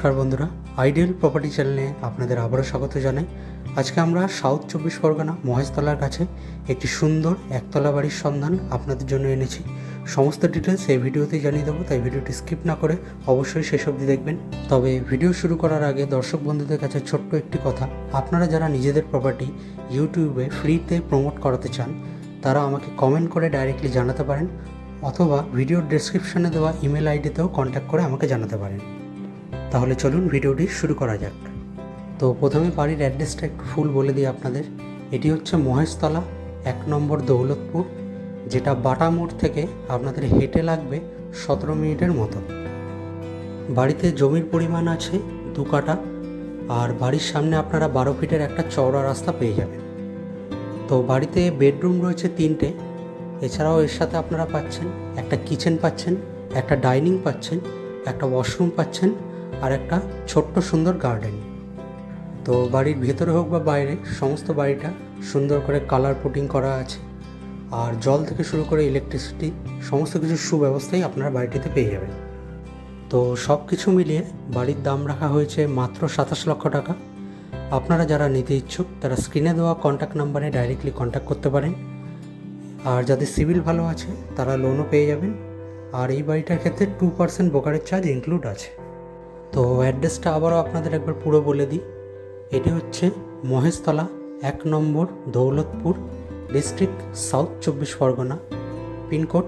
नमस्कार बंधुरा ideal property चैनेले आपनादेर आबारो स्वागत जानाई। आज के आमरा साउथ 24 परगना महेशतलार काछे एकटी सुंदर एकतला बाड़ीर सन्धान आपनादेर जोन्नो एनेछि। समस्त डिटेल्स এই ভিডিওতে জানিয়ে দেব, তাই ভিডিওটি স্কিপ না করে অবশ্যই শেষ অবধি দেখবেন। তবে ভিডিও শুরু করার আগে দর্শক বন্ধুদের কাছে ছোট্ট একটি কথা, আপনারা যারা নিজেদের প্রপার্টি ইউটিউবে ফ্রিতে প্রমোট করাতে চান তারা আমাকে কমেন্ট করে ডাইরেক্টলি জানাতে পারেন, অথবা ভিডিওর ডেসক্রিপশনে দেওয়া ইমেল আইডিতেও কন্ট্যাক্ট করে আমাকে জানাতে পারেন। তাহলে চলুন ভিডিওটি শুরু করা যাক। তো প্রথমে বাড়ির অ্যাড্রেসটা একটু ফুল বলে দিই আপনাদের। এটি হচ্ছে মহেশতলা 1 নম্বর দৌলতপুর, যেটা বাটা মোড় থেকে আপনাদের হেঁটে লাগবে 17 মিনিটের মতো। বাড়িতে জমির পরিমাণ আছে 2 কাঠা, আর বাড়ির সামনে আপনারা 12 ফিটের একটা চওড়া রাস্তা পেয়ে যাবেন। তো বাড়িতে বেডরুম রয়েছে 3টে, এছাড়াও এর সাথে আপনারা পাচ্ছেন একটা কিচেন পাচ্ছেন, একটা ডাইনিং পাচ্ছেন, একটা ওয়াশরুম পাচ্ছেন, আর একটা ছোট্ট সুন্দর গার্ডেন। তো বাড়ির ভেতরে হোক বা বাইরে সমস্ত বাড়িটা সুন্দর করে কালার পুটিং করা আছে, আর জল থেকে শুরু করে ইলেকট্রিসিটি সমস্ত কিছু সুব্যবস্থাই আপনারা বাড়িটিতে পেয়ে যাবেন। তো সব কিছু মিলিয়ে বাড়ির দাম রাখা হয়েছে মাত্র 27 লক্ষ টাকা। আপনারা যারা নিতে ইচ্ছুক তারা স্ক্রিনে দেওয়া কন্ট্যাক্ট নাম্বারে ডাইরেক্টলি কন্ট্যাক্ট করতে পারেন, আর যাদের সিভিল ভালো আছে তারা লোনও পেয়ে যাবেন। আর এই বাড়িটার ক্ষেত্রে 2% ব্রোকারেজ চার্জ ইনক্লুড আছে। তো অ্যাড্রেসটা আবারও আপনাদের একবার পুরো বলে দিই। এটি হচ্ছে মহেশতলা 1 নম্বর Daulatpur, district south 24 Parganas, pincode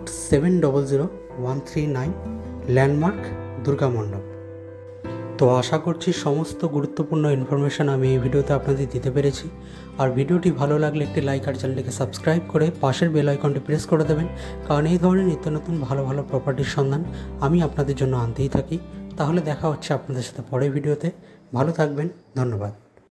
700139, landmark Durga মণ্ডপ। তো আশা করছি সমস্ত গুরুত্বপূর্ণ ইনফরমেশান আমি এই ভিডিওতে আপনাদের দিতে পেরেছি। আর ভিডিওটি ভালো লাগলে একটি লাইক আর চ্যানেলটিকে সাবস্ক্রাইব করে পাশের বেল আইকনটি প্রেস করে দেবেন, কারণ এই ধরনের নিত্য নতুন ভালো ভালো প্রপার্টির সন্ধান আমি আপনাদের জন্য আনতেই থাকি। তাহলে দেখা হচ্ছে আপনাদের সাথে পরের ভিডিওতে। ভালো থাকবেন, ধন্যবাদ।